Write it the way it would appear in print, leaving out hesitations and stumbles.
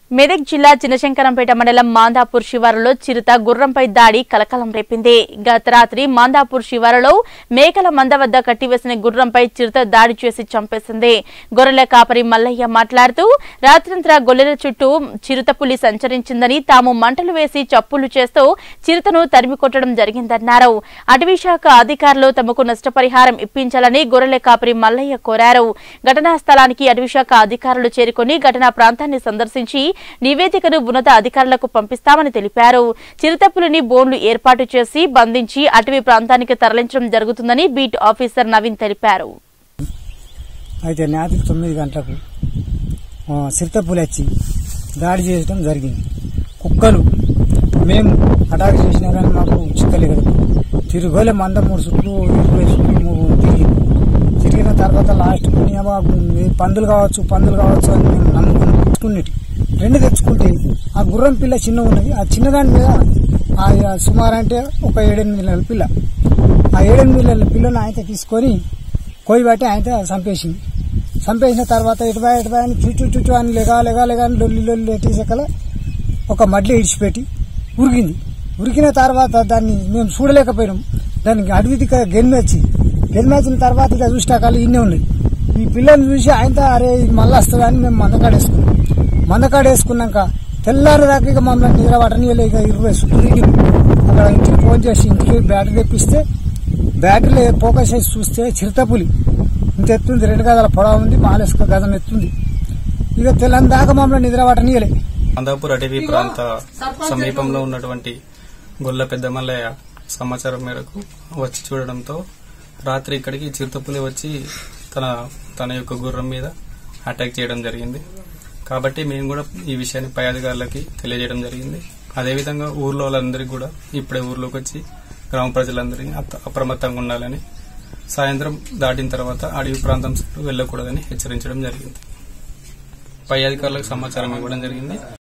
మెదక్ జిల్లా చినశంకరంపేట మండలం మాందాపూర్ శివారులో చిరుత గుర్రంపై దాడి కలకలం రేపింది. గత రాత్రి మాందాపూర్ శివారులో మేకల మంద వద్ద కట్టివేసిన గుర్రంపై చిరుత దాడి చేసి చంపేసింది. గొర్రెల కాపరి మల్లయ్య మాట్లాడుతూ రాత్రంతా గొర్రెల చుట్టూ చిరుతపులి సంచరించిందని, తాము మంటలు వేసి చప్పులు చేస్తూ చిరుతను తరిమికొట్టడం జరిగిందన్నారు. అటవీశాఖ అధికారులు తమకు నష్టపరిహారం ఇప్పించాలని గొర్రెల కాపరి మల్లయ్య కోరారు. ఘటనా స్థలానికి అటవీశాఖ అధికారులు చేరుకుని ఘటనా ప్రాంతాన్ని సందర్శించి నివేదికను ఉన్నత అధికారులకు పంపిస్తామని తెలిపారు. చిరుతపులిని బోన్లు ఏర్పాటు చేసి బంధించి అటవీ ప్రాంతానికి తరలించడం జరుగుతుందని బీట్ ఆఫీసర్ నవీన్ తెలిపారు. అయితే రాత్రి 9 గంటలకు చిరుతపులి వచ్చి దాడి చేయడం జరిగింది. కుక్కలు మేము అటాక్ చేసినా కానీ మాకు చిక్కలేదు. తిరుగోలే మంద 3 చుట్టూ తిరిగిన తర్వాత లాస్ట్ పందులు కావచ్చు అని మేము నమ్ముకున్నట్టు 2 తెచ్చుకుంటే ఆ గుర్రం పిల్ల చిన్న ఉన్నది. ఆ చిన్నదాని మీద సుమారు అంటే ఒక 7-8 నెలల పిల్ల. ఆ 7-8 నెలల పిల్లను ఆయన తీసుకొని కోయి బట్టి ఆయన చంపేసిన తర్వాత ఎటుబా అని చుట్టూ అని లెగా లొల్లి ఎట్టేసకల ఒక మడ్లు ఇడిచిపెట్టి ఉరికిన తర్వాత దాన్ని మేము చూడలేకపోయినాం. దానికి అడవికి గెలిమేచిన తర్వాత ఇక చూసినాకాలు ఇన్నే ఉన్నాయి. ఈ పిల్లని చూసి ఆయన అరే ఇది మళ్ళీ వస్తుందని మేము మందకాడేసుకున్నాక తెల్లారి దాకా ఇక మమ్మల్ని నిద్రపట్టనియలే. ఇక 20 చుట్టూ అక్కడ ఇంటికి ఫోన్ చేసి ఇంటికి బ్యాటరీ తెప్పిస్తే బ్యాటరీలో ఫోకస్ చేసి చూస్తే చిరుతపులి ఇంత ఎత్తుంది, 2 గజాల పొడవు ఉంది, మాలేసుక గజం ఎత్తుంది. ఇక తెల్లని దాకా మమ్మల్ని నిద్రపట్టనియలే. మాందాపూర్ అటవీ ప్రాంత సమీపంలో ఉన్నటువంటి గొల్ల పెద్ద మల్లయ్య సమాచారం మేరకు వచ్చి చూడడంతో రాత్రి ఇక్కడికి చిరుతపులి వచ్చి తన యొక్క గుర్రం మీద అటాక్ చేయడం జరిగింది. కాబట్టి మేము కూడా ఈ విషయాన్ని పై అధికారులకి తెలియజేయడం జరిగింది. అదేవిధంగా ఊర్లో వాళ్ళందరికీ కూడా ఇప్పుడే ఊర్లోకి వచ్చి గ్రామ ప్రజలందరినీ అప్రమత్తంగా ఉండాలని, సాయంత్రం దాటిన తర్వాత అడవి ప్రాంతం వెళ్లకూడదని హెచ్చరించడం జరిగింది. పై అధికారులకు సమాచారం ఇవ్వడం జరిగింది.